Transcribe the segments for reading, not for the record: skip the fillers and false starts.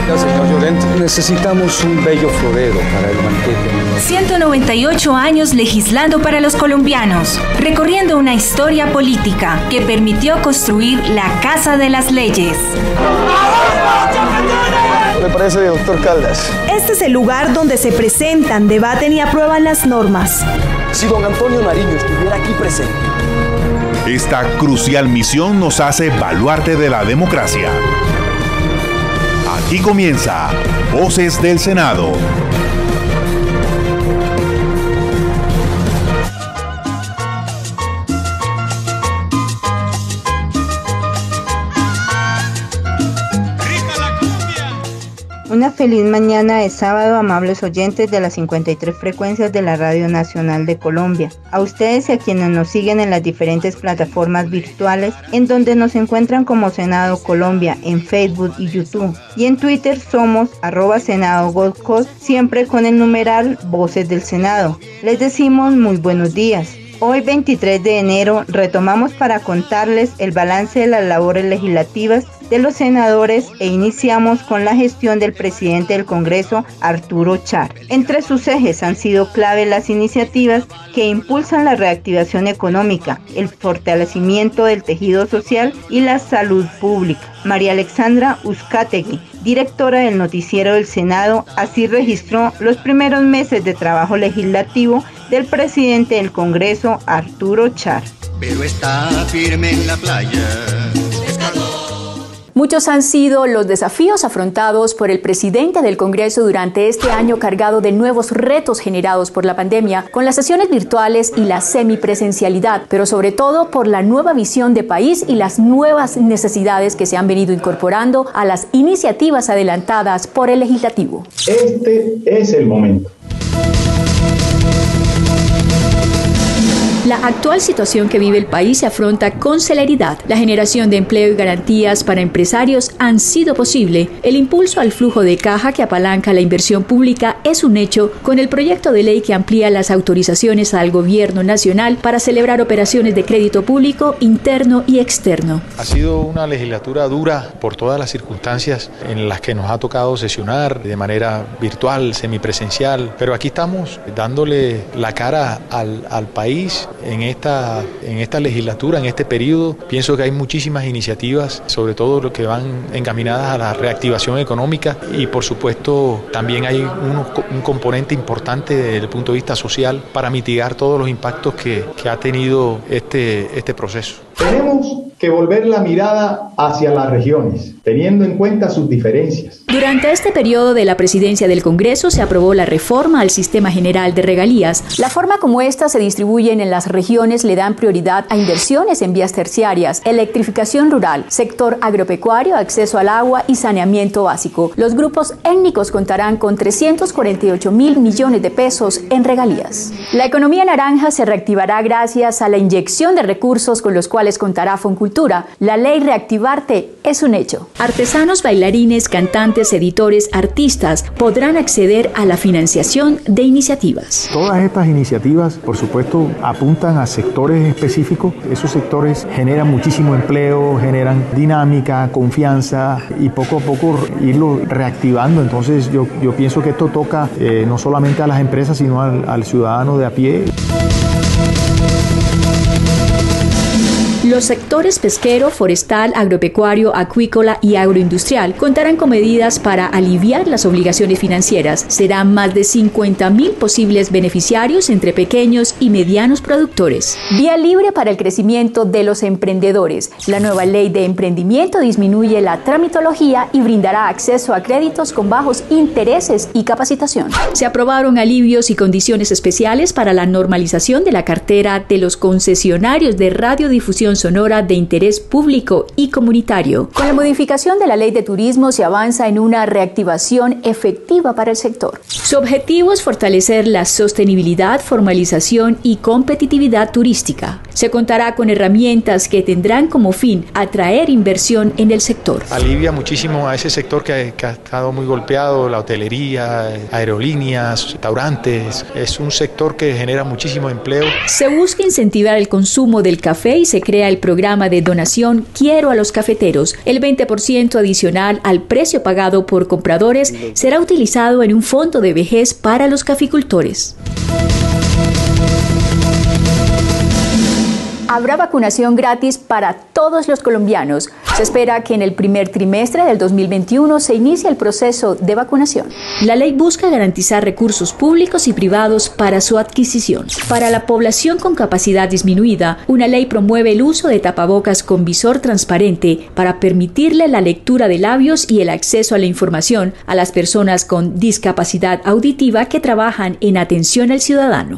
Gracias, señor Llorente. Necesitamos un bello florero para el banquete. 198 años legislando para los colombianos, recorriendo una historia política que permitió construir la Casa de las Leyes. ¿Qué le parece, doctor Caldas? Este es el lugar donde se presentan, debaten y aprueban las normas. Si don Antonio Nariño estuviera aquí presente. Esta crucial misión nos hace baluarte de la democracia. Aquí comienza Voces del Senado. Una feliz mañana de sábado, amables oyentes de las 53 frecuencias de la Radio Nacional de Colombia. A ustedes y a quienes nos siguen en las diferentes plataformas virtuales, en donde nos encuentran como Senado Colombia en Facebook y YouTube. Y en Twitter somos @SenadoGoldCoast, siempre con el numeral Voces del Senado. Les decimos muy buenos días. Hoy 23 de enero retomamos para contarles el balance de las labores legislativas de los senadores e iniciamos con la gestión del presidente del Congreso, Arturo Char. Entre sus ejes han sido clave las iniciativas que impulsan la reactivación económica, el fortalecimiento del tejido social y la salud pública. María Alexandra Uzcategui, directora del Noticiero del Senado, así registró los primeros meses de trabajo legislativo del presidente del Congreso, Arturo Char. Pero está firme en la playa. Muchos han sido los desafíos afrontados por el presidente del Congreso durante este año cargado de nuevos retos generados por la pandemia, con las sesiones virtuales y la semipresencialidad, pero sobre todo por la nueva visión de país y las nuevas necesidades que se han venido incorporando a las iniciativas adelantadas por el Legislativo. Este es el momento. La actual situación que vive el país se afronta con celeridad. La generación de empleo y garantías para empresarios han sido posible. El impulso al flujo de caja que apalanca la inversión pública es un hecho, con el proyecto de ley que amplía las autorizaciones al gobierno nacional para celebrar operaciones de crédito público interno y externo. Ha sido una legislatura dura por todas las circunstancias en las que nos ha tocado sesionar de manera virtual, semipresencial, pero aquí estamos dándole la cara al país. En esta legislatura, en este periodo, pienso que hay muchísimas iniciativas, sobre todo lo que van encaminadas a la reactivación económica y por supuesto también hay un componente importante desde el punto de vista social para mitigar todos los impactos que ha tenido este proceso. Tenemos que volver la mirada hacia las regiones, teniendo en cuenta sus diferencias. Durante este periodo de la presidencia del Congreso se aprobó la reforma al Sistema General de Regalías. La forma como éstas se distribuyen en las regiones le dan prioridad a inversiones en vías terciarias, electrificación rural, sector agropecuario, acceso al agua y saneamiento básico. Los grupos étnicos contarán con 348.000 millones de pesos en regalías. La economía naranja se reactivará gracias a la inyección de recursos con los cuales contará Foncultura. La ley Reactivarte es un hecho. Artesanos, bailarines, cantantes, editores, artistas podrán acceder a la financiación de iniciativas. Todas estas iniciativas, por supuesto, apuntan a sectores específicos. Esos sectores generan muchísimo empleo, generan dinámica, confianza y poco a poco irlo reactivando. Entonces yo pienso que esto toca no solamente a las empresas, sino al ciudadano de a pie. Los sectores pesquero, forestal, agropecuario, acuícola y agroindustrial contarán con medidas para aliviar las obligaciones financieras. Serán más de 50.000 posibles beneficiarios entre pequeños y medianos productores. Vía libre para el crecimiento de los emprendedores. La nueva ley de emprendimiento disminuye la tramitología y brindará acceso a créditos con bajos intereses y capacitación. Se aprobaron alivios y condiciones especiales para la normalización de la cartera de los concesionarios de radiodifusión sonora de interés público y comunitario. Con la modificación de la Ley de Turismo se avanza en una reactivación efectiva para el sector. Su objetivo es fortalecer la sostenibilidad, formalización y competitividad turística. Se contará con herramientas que tendrán como fin atraer inversión en el sector. Alivia muchísimo a ese sector que ha estado muy golpeado, la hotelería, aerolíneas, restaurantes. Es un sector que genera muchísimo empleo. Se busca incentivar el consumo del café y se crea el programa de donación Quiero a los cafeteros. El 20% adicional al precio pagado por compradores será utilizado en un fondo de vejez para los caficultores. Habrá vacunación gratis para todos los colombianos. Se espera que en el primer trimestre del 2021 se inicie el proceso de vacunación. La ley busca garantizar recursos públicos y privados para su adquisición. Para la población con capacidad disminuida, una ley promueve el uso de tapabocas con visor transparente para permitirle la lectura de labios y el acceso a la información a las personas con discapacidad auditiva que trabajan en atención al ciudadano.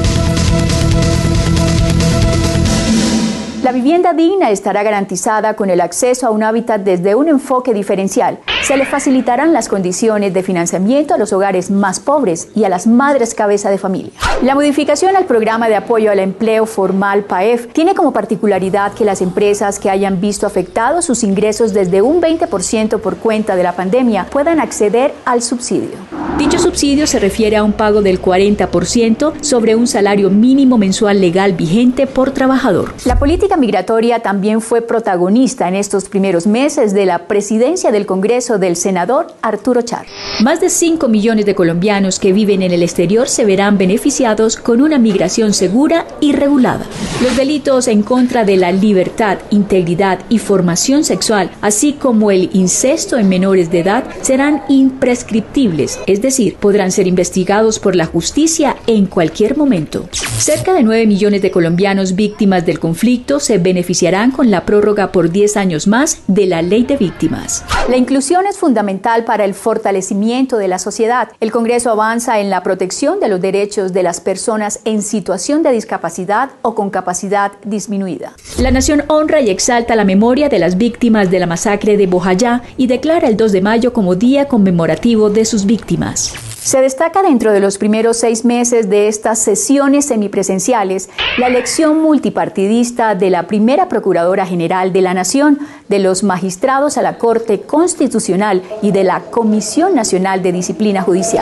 La vivienda digna estará garantizada con el acceso a un hábitat desde un enfoque diferencial. Se le facilitarán las condiciones de financiamiento a los hogares más pobres y a las madres cabeza de familia. La modificación al programa de apoyo al empleo formal PAEF tiene como particularidad que las empresas que hayan visto afectados sus ingresos desde un 20% por cuenta de la pandemia puedan acceder al subsidio. Dicho subsidio se refiere a un pago del 40% sobre un salario mínimo mensual legal vigente por trabajador. La política migratoria también fue protagonista en estos primeros meses de la presidencia del Congreso del senador Arturo Char. Más de 5 millones de colombianos que viven en el exterior se verán beneficiados con una migración segura y regulada. Los delitos en contra de la libertad, integridad y formación sexual, así como el incesto en menores de edad, serán imprescriptibles, es decir, podrán ser investigados por la justicia en cualquier momento. Cerca de 9 millones de colombianos víctimas del conflicto se beneficiarán con la prórroga por 10 años más de la Ley de Víctimas. La inclusión es fundamental para el fortalecimiento de la sociedad. El Congreso avanza en la protección de los derechos de las personas en situación de discapacidad o con capacidad disminuida. La Nación honra y exalta la memoria de las víctimas de la masacre de Bojayá y declara el 2 de mayo como día conmemorativo de sus víctimas. Se destaca dentro de los primeros 6 meses de estas sesiones semipresenciales la elección multipartidista de la primera Procuradora General de la Nación, de los magistrados a la Corte Constitucional y de la Comisión Nacional de Disciplina Judicial.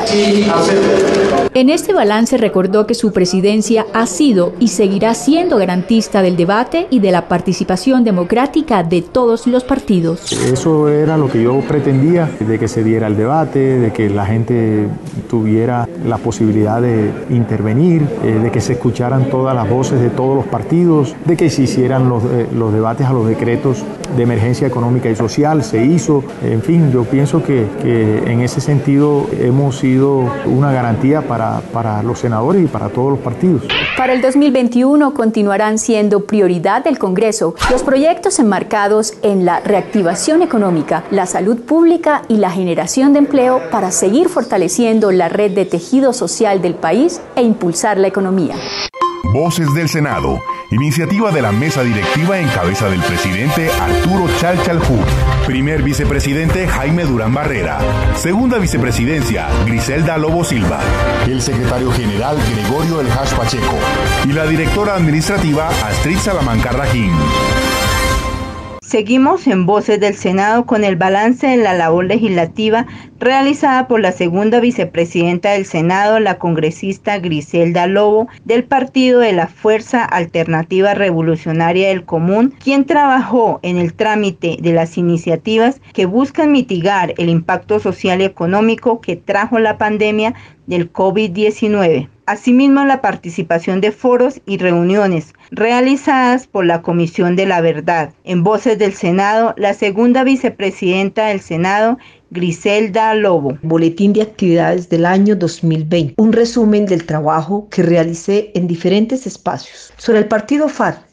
En este balance recordó que su presidencia ha sido y seguirá siendo garantista del debate y de la participación democrática de todos los partidos. Eso era lo que yo pretendía, de que se diera el debate, de que la gente tuviera la posibilidad de intervenir, de que se escucharan todas las voces de todos los partidos, de que se hicieran los debates a los decretos de emergencia económica y social, se hizo. En fin, yo pienso que en ese sentido hemos sido una garantía para los senadores y para todos los partidos. Para el 2021 continuarán siendo prioridad del Congreso los proyectos enmarcados en la reactivación económica, la salud pública y la generación de empleo para seguir fortaleciendo la red de tejido social del país e impulsar la economía. Voces del Senado, iniciativa de la mesa directiva en cabeza del presidente Arturo Chalchaljú. Primer vicepresidente Jaime Durán Barrera. Segunda vicepresidencia Griselda Lobo Silva. El secretario general Gregorio El Hash Pacheco. Y la directora administrativa Astrid Salamanca Rajín. Seguimos en Voces del Senado con el balance de la labor legislativa realizada por la segunda vicepresidenta del Senado, la congresista Griselda Lobo, del partido de la Fuerza Alternativa Revolucionaria del Común, quien trabajó en el trámite de las iniciativas que buscan mitigar el impacto social y económico que trajo la pandemia del COVID-19. Asimismo, la participación de foros y reuniones realizadas por la Comisión de la Verdad. En Voces del Senado, la segunda vicepresidenta del Senado, Griselda Lobo. Boletín de actividades del año 2020. Un resumen del trabajo que realicé en diferentes espacios. Sobre el partido FARC,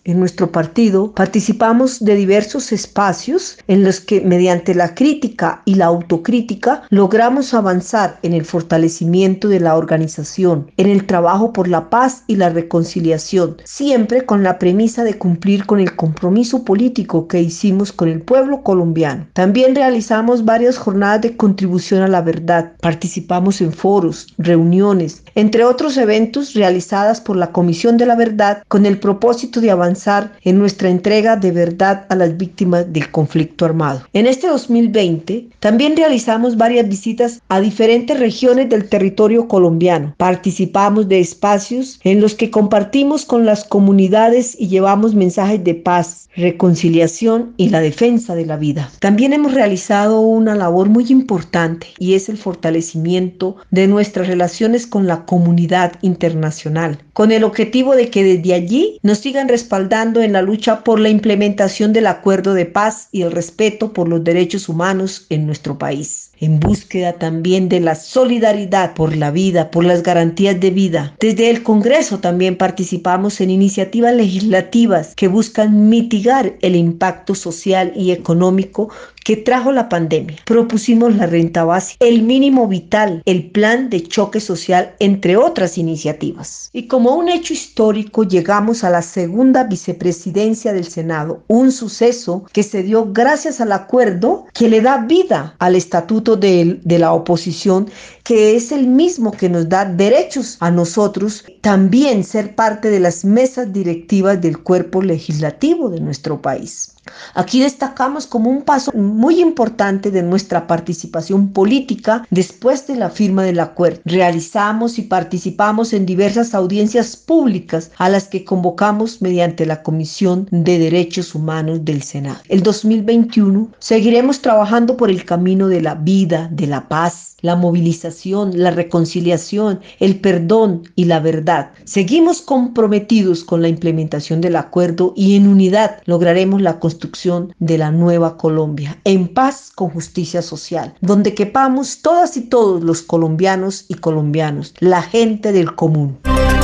En nuestro partido participamos de diversos espacios en los que mediante la crítica y la autocrítica logramos avanzar en el fortalecimiento de la organización, en el trabajo por la paz y la reconciliación, siempre con la premisa de cumplir con el compromiso político que hicimos con el pueblo colombiano. También realizamos varias jornadas de contribución a la verdad, participamos en foros, reuniones, entre otros eventos realizadas por la Comisión de la Verdad con el propósito de avanzar en nuestra entrega de verdad a las víctimas del conflicto armado. En este 2020 también realizamos varias visitas a diferentes regiones del territorio colombiano. Participamos de espacios en los que compartimos con las comunidades y llevamos mensajes de paz, reconciliación y la defensa de la vida. También hemos realizado una labor muy importante y es el fortalecimiento de nuestras relaciones con la comunidad internacional, con el objetivo de que desde allí nos sigan respaldando en la lucha por la implementación del acuerdo de paz y el respeto por los derechos humanos en nuestro país. En búsqueda también de la solidaridad por la vida, por las garantías de vida. Desde el Congreso también participamos en iniciativas legislativas que buscan mitigar el impacto social y económico que trajo la pandemia. Propusimos la renta básica, el mínimo vital, el plan de choque social, entre otras iniciativas. Y como un hecho histórico, llegamos a la segunda vicepresidencia del Senado, un suceso que se dio gracias al acuerdo que le da vida al estatuto de la oposición, que es el mismo que nos da derechos a nosotros también ser parte de las mesas directivas del cuerpo legislativo de nuestro país. Aquí destacamos como un paso muy importante de nuestra participación política después de la firma del acuerdo. Realizamos y participamos en diversas audiencias públicas a las que convocamos mediante la Comisión de Derechos Humanos del Senado. El 2021 seguiremos trabajando por el camino de la vida, de la paz, la movilización, la reconciliación, el perdón y la verdad. Seguimos comprometidos con la implementación del acuerdo y en unidad lograremos la construcción de la nueva Colombia, en paz con justicia social, donde quepamos todas y todos los colombianos y colombianos, la gente del común.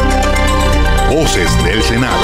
Voces del Senado.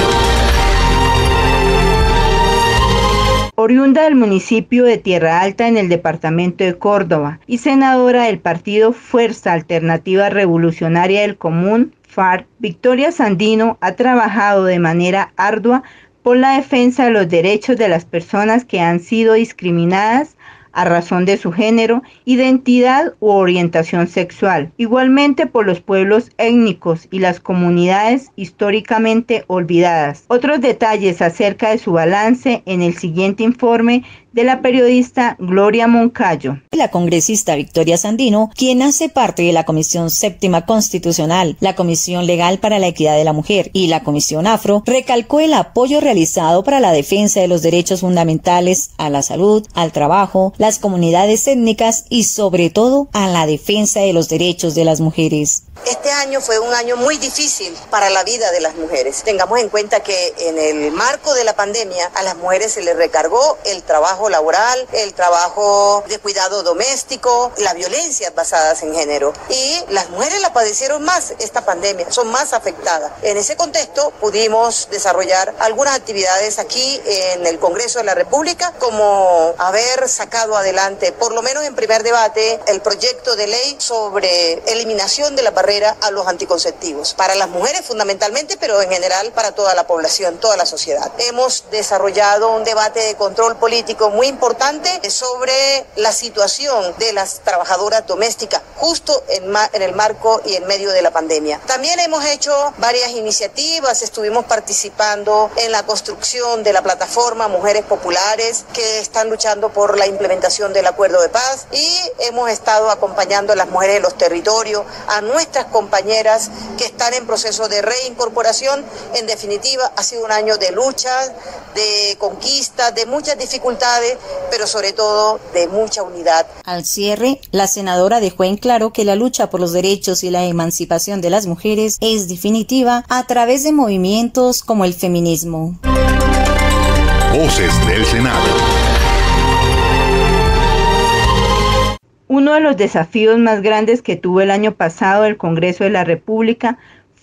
Oriunda del municipio de Tierra Alta en el departamento de Córdoba y senadora del partido Fuerza Alternativa Revolucionaria del Común, FARC, Victoria Sandino ha trabajado de manera ardua por la defensa de los derechos de las personas que han sido discriminadas a razón de su género, identidad u orientación sexual. Igualmente por los pueblos étnicos y las comunidades históricamente olvidadas. Otros detalles acerca de su balance en el siguiente informe de la periodista Gloria Moncayo. La congresista Victoria Sandino, quien hace parte de la Comisión Séptima Constitucional, la Comisión Legal para la Equidad de la Mujer y la Comisión Afro, recalcó el apoyo realizado para la defensa de los derechos fundamentales a la salud, al trabajo, las comunidades étnicas y sobre todo a la defensa de los derechos de las mujeres. Este año fue un año muy difícil para la vida de las mujeres. Tengamos en cuenta que en el marco de la pandemia a las mujeres se les recargó el trabajo laboral, el trabajo de cuidado doméstico, las violencias basadas en género. Y las mujeres la padecieron más esta pandemia, son más afectadas. En ese contexto pudimos desarrollar algunas actividades aquí en el Congreso de la República, como haber sacado adelante, por lo menos en primer debate, el proyecto de ley sobre eliminación de la barrera a los anticonceptivos, para las mujeres fundamentalmente, pero en general para toda la población, toda la sociedad. Hemos desarrollado un debate de control político muy importante sobre la situación de las trabajadoras domésticas, justo en el marco y en medio de la pandemia. También hemos hecho varias iniciativas, estuvimos participando en la construcción de la plataforma Mujeres Populares, que están luchando por la implementación del acuerdo de paz, y hemos estado acompañando a las mujeres de los territorios, a nuestras compañeras que están en proceso de reincorporación. En definitiva, ha sido un año de lucha, de conquista, de muchas dificultades, pero sobre todo de mucha unidad. Al cierre, la senadora dejó en claro que la lucha por los derechos y la emancipación de las mujeres es definitiva a través de movimientos como el feminismo. Voces del Senado. Uno de los desafíos más grandes que tuvo el año pasado el Congreso de la República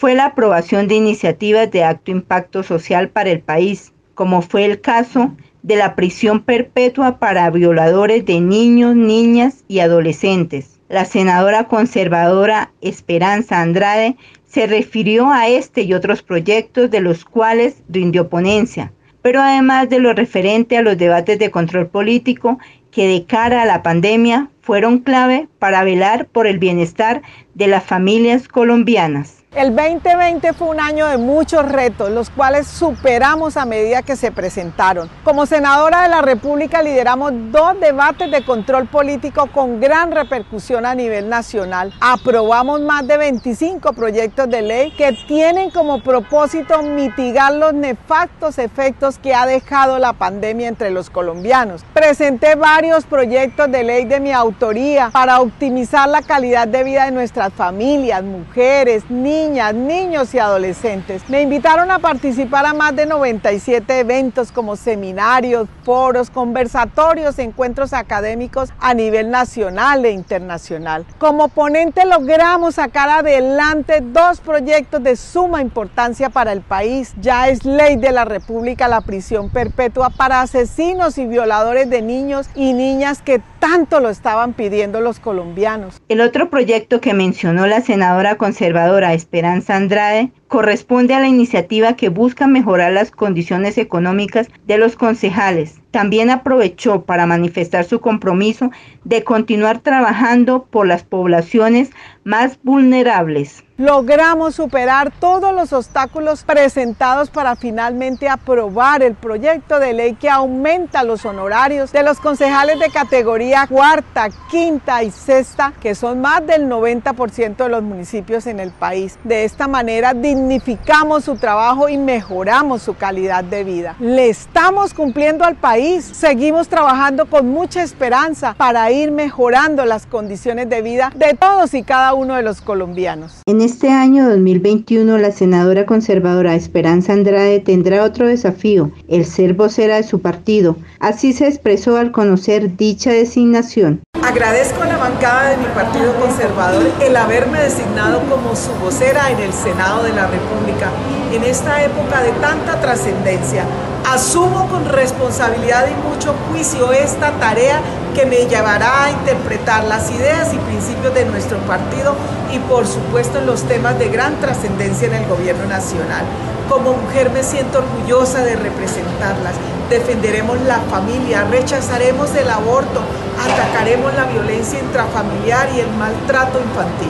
fue la aprobación de iniciativas de alto impacto social para el país, como fue el caso de la prisión perpetua para violadores de niños, niñas y adolescentes. La senadora conservadora Esperanza Andrade se refirió a este y otros proyectos de los cuales rindió ponencia, pero además de lo referente a los debates de control político que de cara a la pandemia fueron clave para velar por el bienestar de las familias colombianas. El 2020 fue un año de muchos retos, los cuales superamos a medida que se presentaron. Como senadora de la República lideramos 2 debates de control político con gran repercusión a nivel nacional. Aprobamos más de 25 proyectos de ley que tienen como propósito mitigar los nefastos efectos que ha dejado la pandemia entre los colombianos. Presenté varios proyectos de ley de mi autoría para optimizar la calidad de vida de nuestras familias, mujeres, niñas, niños y adolescentes. Me invitaron a participar a más de 97 eventos como seminarios, foros, conversatorios, encuentros académicos a nivel nacional e internacional. Como ponente logramos sacar adelante 2 proyectos de suma importancia para el país. Ya es ley de la República la prisión perpetua para asesinos y violadores de niños y niñas que tanto lo estaban pidiendo los colombianos. El otro proyecto que mencionó la senadora conservadora Esperanza Andrade corresponde a la iniciativa que busca mejorar las condiciones económicas de los concejales. También aprovechó para manifestar su compromiso de continuar trabajando por las poblaciones más vulnerables. Logramos superar todos los obstáculos presentados para finalmente aprobar el proyecto de ley que aumenta los honorarios de los concejales de categoría 4ª, 5ª y 6ª, que son más del 90% de los municipios en el país. De esta manera dignificamos su trabajo y mejoramos su calidad de vida. Le estamos cumpliendo al país, seguimos trabajando con mucha esperanza para ir mejorando las condiciones de vida de todos y cada uno de los colombianos. En este año 2021, la senadora conservadora Esperanza Andrade tendrá otro desafío, el ser vocera de su partido. Así se expresó al conocer dicha designación. Agradezco a la bancada de mi partido conservador el haberme designado como su vocera en el Senado de la República en esta época de tanta trascendencia. Asumo con responsabilidad y mucho juicio esta tarea que me llevará a interpretar las ideas y principios de nuestro partido y por supuesto en los temas de gran trascendencia en el gobierno nacional. Como mujer me siento orgullosa de representarlas. Defenderemos la familia, rechazaremos el aborto, atacaremos la violencia intrafamiliar y el maltrato infantil.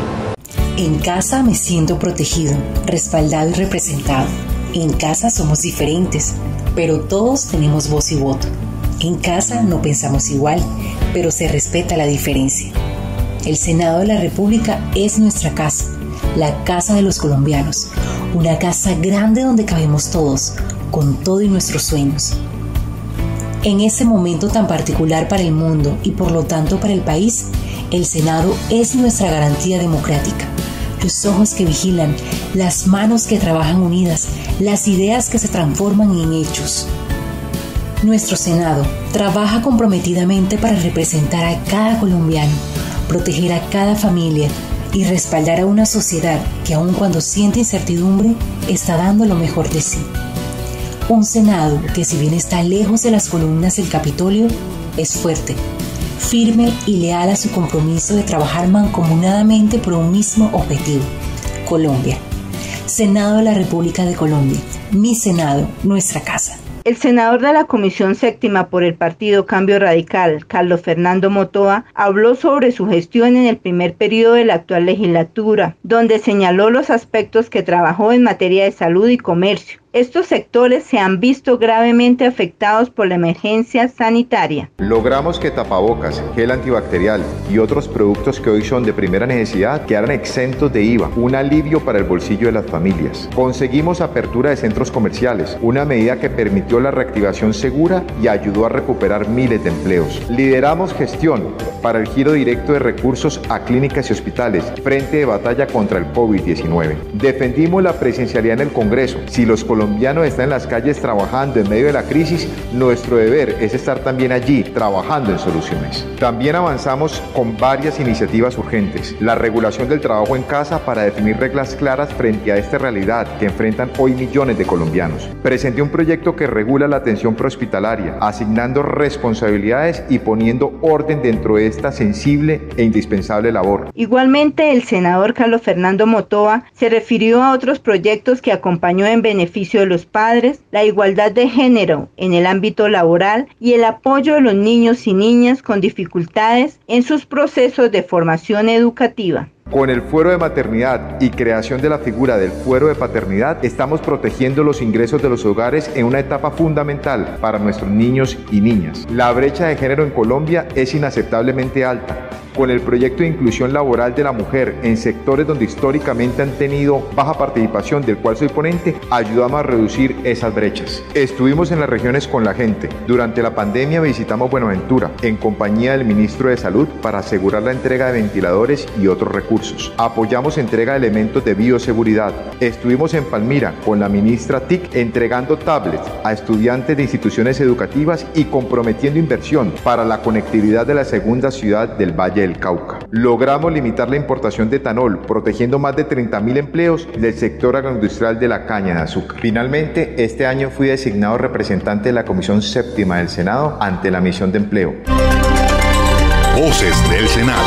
En casa me siento protegido, respaldado y representado. En casa somos diferentes, pero todos tenemos voz y voto. En casa no pensamos igual, pero se respeta la diferencia. El Senado de la República es nuestra casa, la casa de los colombianos. Una casa grande donde cabemos todos, con todo y nuestros sueños. En ese momento tan particular para el mundo y por lo tanto para el país, el Senado es nuestra garantía democrática. Los ojos que vigilan, las manos que trabajan unidas, las ideas que se transforman en hechos. Nuestro Senado trabaja comprometidamente para representar a cada colombiano, proteger a cada familia y respaldar a una sociedad que aun cuando siente incertidumbre, está dando lo mejor de sí. Un Senado que, si bien está lejos de las columnas del Capitolio, es fuerte, firme y leal a su compromiso de trabajar mancomunadamente por un mismo objetivo: Colombia. Senado de la República de Colombia, mi Senado, nuestra casa. El senador de la Comisión Séptima por el Partido Cambio Radical, Carlos Fernando Motoa, habló sobre su gestión en el primer periodo de la actual legislatura, donde señaló los aspectos que trabajó en materia de salud y comercio. Estos sectores se han visto gravemente afectados por la emergencia sanitaria. Logramos que tapabocas, gel antibacterial y otros productos que hoy son de primera necesidad quedaran exentos de IVA, un alivio para el bolsillo de las familias. Conseguimos apertura de centros comerciales, una medida que permitió la reactivación segura y ayudó a recuperar miles de empleos. Lideramos gestión para el giro directo de recursos a clínicas y hospitales, frente de batalla contra el COVID-19. Defendimos la presencialidad en el Congreso. Si los colombianos colombiano está en las calles trabajando en medio de la crisis, nuestro deber es estar también allí, trabajando en soluciones. También avanzamos con varias iniciativas urgentes. La regulación del trabajo en casa para definir reglas claras frente a esta realidad que enfrentan hoy millones de colombianos. Presenté un proyecto que regula la atención prehospitalaria, asignando responsabilidades y poniendo orden dentro de esta sensible e indispensable labor. Igualmente, el senador Carlos Fernando Motoa se refirió a otros proyectos que acompañó en beneficio de los padres, la igualdad de género en el ámbito laboral y el apoyo de los niños y niñas con dificultades en sus procesos de formación educativa. Con el fuero de maternidad y creación de la figura del fuero de paternidad, estamos protegiendo los ingresos de los hogares en una etapa fundamental para nuestros niños y niñas. La brecha de género en Colombia es inaceptablemente alta. Con el proyecto de inclusión laboral de la mujer en sectores donde históricamente han tenido baja participación, del cual soy ponente, ayudamos a reducir esas brechas. Estuvimos en las regiones con la gente. Durante la pandemia visitamos Buenaventura en compañía del ministro de Salud para asegurar la entrega de ventiladores y otros recursos. Apoyamos entrega de elementos de bioseguridad. Estuvimos en Palmira con la ministra TIC entregando tablets a estudiantes de instituciones educativas y comprometiendo inversión para la conectividad de la segunda ciudad del Valle del Cauca. Logramos limitar la importación de etanol, protegiendo más de 30.000 empleos del sector agroindustrial de la caña de azúcar. Finalmente, este año fui designado representante de la Comisión Séptima del Senado ante la Misión de Empleo. Voces del Senado.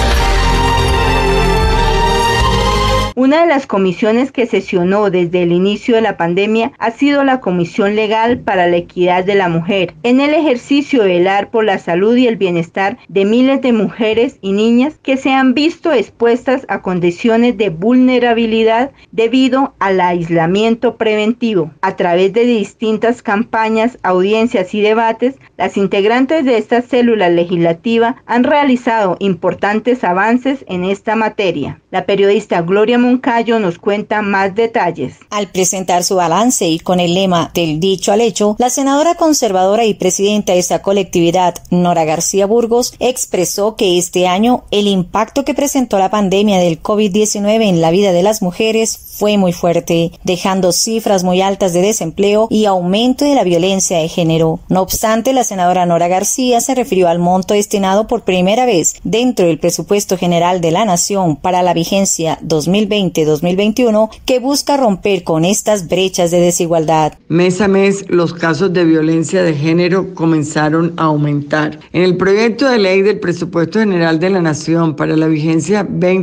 Una de las comisiones que sesionó desde el inicio de la pandemia ha sido la Comisión Legal para la Equidad de la Mujer, en el ejercicio de velar por la salud y el bienestar de miles de mujeres y niñas que se han visto expuestas a condiciones de vulnerabilidad debido al aislamiento preventivo. A través de distintas campañas, audiencias y debates, las integrantes de esta célula legislativa han realizado importantes avances en esta materia. La periodista Gloria Moncayo nos cuenta más detalles. Al presentar su balance y con el lema del dicho al hecho, la senadora conservadora y presidenta de esta colectividad, Nora García Burgos, expresó que este año el impacto que presentó la pandemia del COVID-19 en la vida de las mujeres fue muy fuerte, dejando cifras muy altas de desempleo y aumento de la violencia de género. No obstante, la senadora Nora García se refirió al monto destinado por primera vez dentro del presupuesto general de la Nación para la vigencia 2020-2021, que busca romper con estas brechas de desigualdad. Mes a mes, los casos de violencia de género comenzaron a aumentar. En el proyecto de ley del presupuesto general de la Nación para la vigencia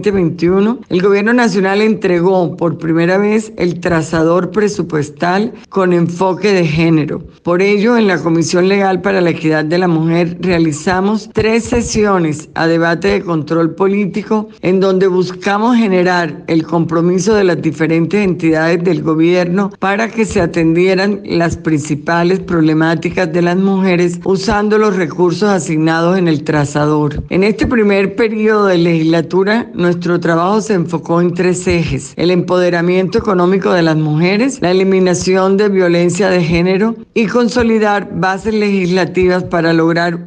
2021, el Gobierno Nacional entregó por primera vez el trazador presupuestal con enfoque de género. Por ello, en la Comisión Legal para la Equidad de la Mujer realizamos 3 sesiones a debate de control político en donde buscamos generar el compromiso de las diferentes entidades del gobierno para que se atendieran las principales problemáticas de las mujeres usando los recursos asignados en el trazador. En este primer periodo de legislatura, nuestro trabajo se enfocó en 3 ejes: el empoderamiento económico de las mujeres, la eliminación de violencia de género y consolidar bases legislativas para lograr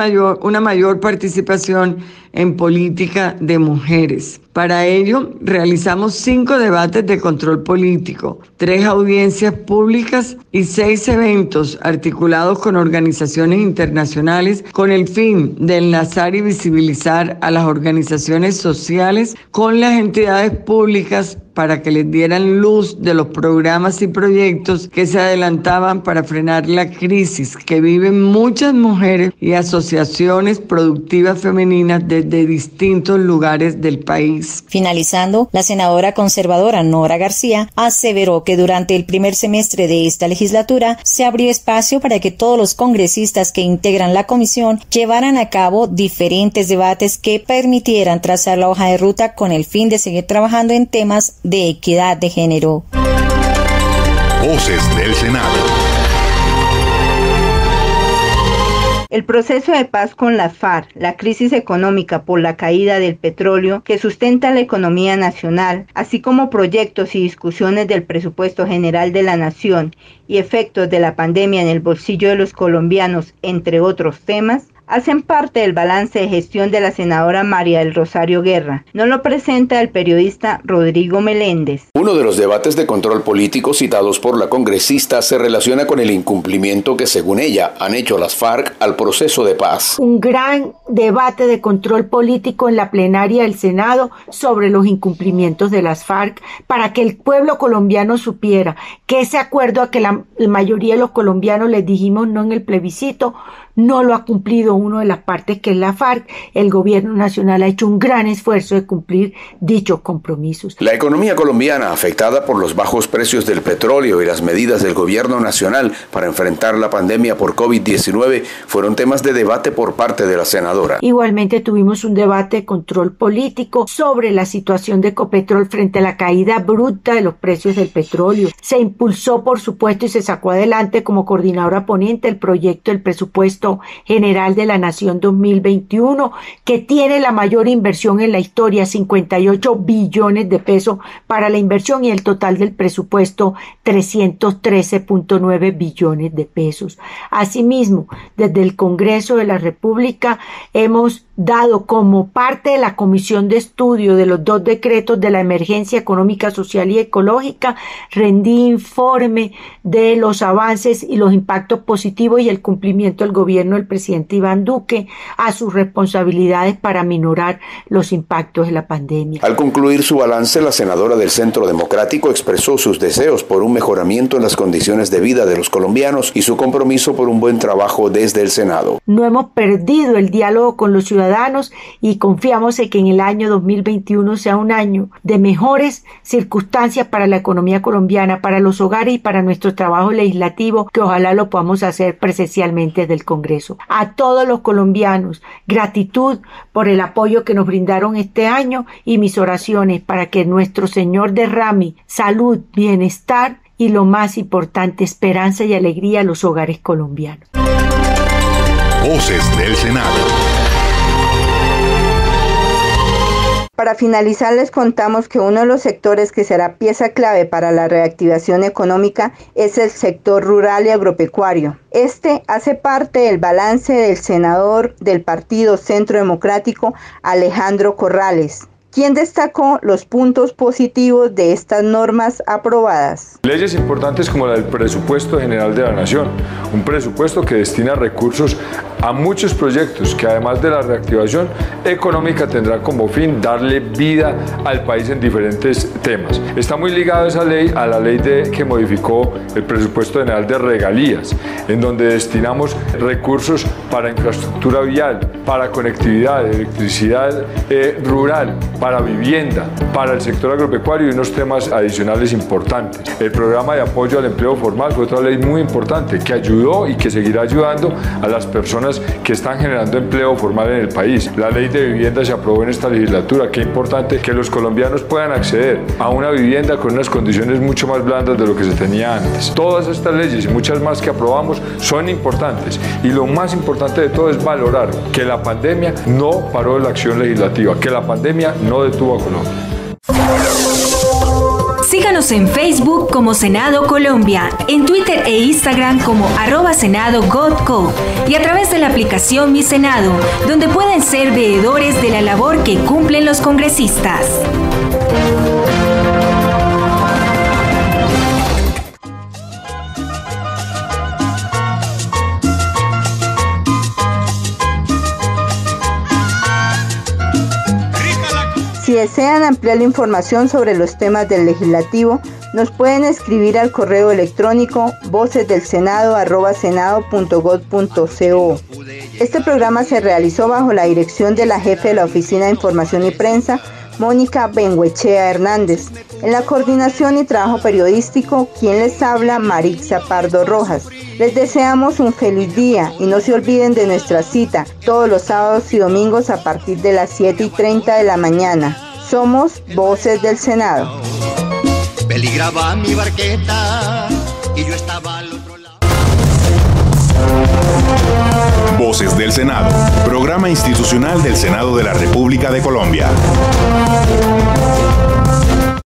una mayor participación en política de mujeres. Para ello, realizamos 5 debates de control político, 3 audiencias públicas y 6 eventos articulados con organizaciones internacionales con el fin de enlazar y visibilizar a las organizaciones sociales con las entidades públicas para que les dieran luz de los programas y proyectos que se adelantaban para frenar la crisis que viven muchas mujeres y asociaciones productivas femeninas desde distintos lugares del país. Finalizando, la senadora conservadora Nora García aseveró que durante el primer semestre de esta legislatura se abrió espacio para que todos los congresistas que integran la comisión llevaran a cabo diferentes debates que permitieran trazar la hoja de ruta con el fin de seguir trabajando en temas de equidad de género. Voces del Senado. El proceso de paz con las FARC, la crisis económica por la caída del petróleo que sustenta la economía nacional, así como proyectos y discusiones del presupuesto general de la Nación y efectos de la pandemia en el bolsillo de los colombianos, entre otros temas, hacen parte del balance de gestión de la senadora María del Rosario Guerra. Nos lo presenta el periodista Rodrigo Meléndez. Uno de los debates de control político citados por la congresista se relaciona con el incumplimiento que, según ella, han hecho las FARC al proceso de paz. Un gran debate de control político en la plenaria del Senado sobre los incumplimientos de las FARC para que el pueblo colombiano supiera que ese acuerdo a que la mayoría de los colombianos les dijimos no en el plebiscito, no lo ha cumplido una de las partes que es la FARC. El gobierno nacional ha hecho un gran esfuerzo de cumplir dichos compromisos. La economía colombiana, afectada por los bajos precios del petróleo y las medidas del gobierno nacional para enfrentar la pandemia por COVID-19, fueron temas de debate por parte de la senadora. Igualmente tuvimos un debate de control político sobre la situación de Ecopetrol frente a la caída bruta de los precios del petróleo. Se impulsó, por supuesto, y se sacó adelante como coordinadora ponente el proyecto del presupuesto general de la Nación 2021, que tiene la mayor inversión en la historia, 58 billones de pesos para la inversión y el total del presupuesto 313.9 billones de pesos. Asimismo, desde el Congreso de la República hemos dado como parte de la comisión de estudio de los 2 decretos de la emergencia económica, social y ecológica, rendí informe de los avances y los impactos positivos y el cumplimiento del gobierno del presidente Iván Duque a sus responsabilidades para minorar los impactos de la pandemia. Al concluir su balance, la senadora del Centro Democrático expresó sus deseos por un mejoramiento en las condiciones de vida de los colombianos y su compromiso por un buen trabajo desde el Senado. No hemos perdido el diálogo con los ciudadanos y confiamos en que en el año 2021 sea un año de mejores circunstancias para la economía colombiana, para los hogares y para nuestro trabajo legislativo, que ojalá lo podamos hacer presencialmente desde el Congreso. A todos los colombianos, gratitud por el apoyo que nos brindaron este año y mis oraciones para que nuestro Señor derrame salud, bienestar y, lo más importante, esperanza y alegría a los hogares colombianos. Voces del Senado. Para finalizar, les contamos que uno de los sectores que será pieza clave para la reactivación económica es el sector rural y agropecuario. Este hace parte del balance del senador del Partido Centro Democrático, Alejandro Corrales, quien destacó los puntos positivos de estas normas aprobadas. Leyes importantes como la del Presupuesto General de la Nación, un presupuesto que destina recursos a muchos proyectos que, además de la reactivación económica, tendrá como fin darle vida al país en diferentes temas. Está muy ligado esa ley a la ley que modificó el Presupuesto General de Regalías, en donde destinamos recursos para infraestructura vial, para conectividad, electricidad rural, para vivienda, para el sector agropecuario y unos temas adicionales importantes. El programa de apoyo al empleo formal fue otra ley muy importante que ayudó y que seguirá ayudando a las personas que están generando empleo formal en el país. La ley de vivienda se aprobó en esta legislatura. Qué importante que los colombianos puedan acceder a una vivienda con unas condiciones mucho más blandas de lo que se tenía antes. Todas estas leyes y muchas más que aprobamos son importantes, y lo más importante de todo es valorar que la pandemia no paró la acción legislativa, que la pandemia no detuvo a Colombia. Síganos en Facebook como Senado Colombia, en Twitter e Instagram como @SenadoGotCo y a través de la aplicación Mi Senado, donde pueden ser veedores de la labor que cumplen los congresistas. Si desean ampliar la información sobre los temas del legislativo, nos pueden escribir al correo electrónico vocesdelsenado@senado.gov.co. Este programa se realizó bajo la dirección de la jefe de la Oficina de Información y Prensa, Mónica Benguechea Hernández. En la coordinación y trabajo periodístico, quien les habla, Marixa Pardo Rojas. Les deseamos un feliz día y no se olviden de nuestra cita todos los sábados y domingos a partir de las 7:30 de la mañana. Somos Voces del Senado. Peligraba mi barqueta y yo estaba al otro lado. Voces del Senado, programa institucional del Senado de la República de Colombia.